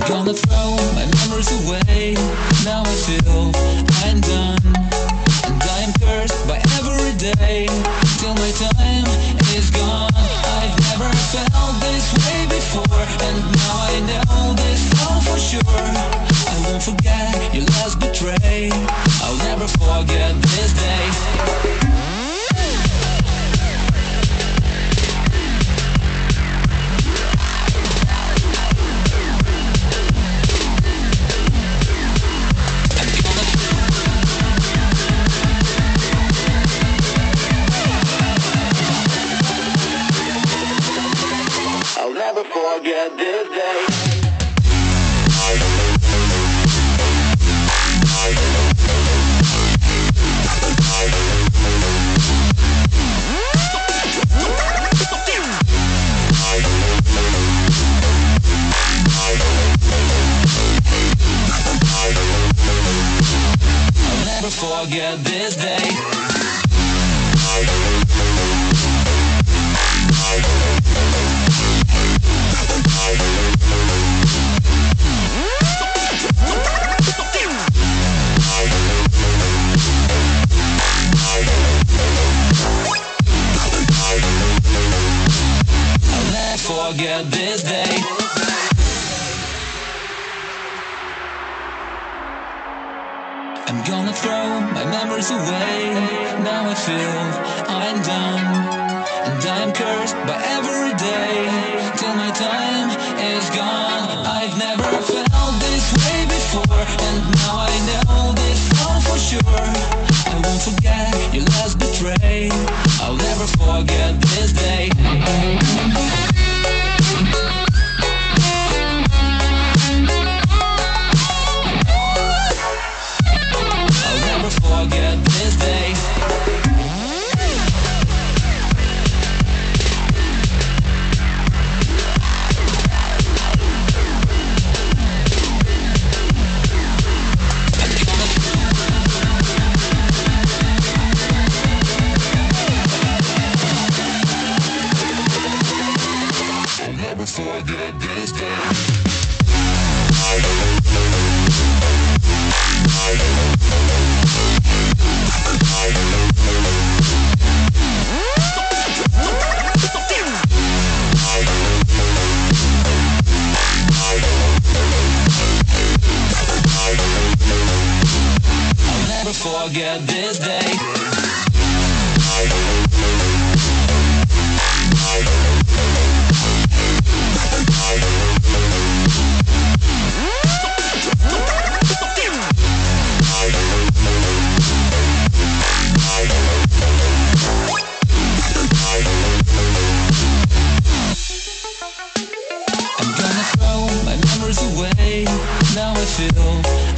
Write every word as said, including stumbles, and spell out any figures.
gonna throw my memories away. Now I feel I'm done, and I am cursed by every day till my time is gone. I've never felt this way before, and now I know this all for sure. I won't forget your last betray. I'll never forget this day. I'll never forget this day. I'll never forget this day. I'll never forget this day. I'm gonna throw my memories away. Now I feel I'm done, and I'm cursed by every day till my time is gone. I've never felt this way before, and now I know this all for sure. I won't forget your last betray. I'll never forget this day. I'll never forget this day. I'll never forget this day. I'll never forget this day. I'm gonna throw my memories away. Now I feel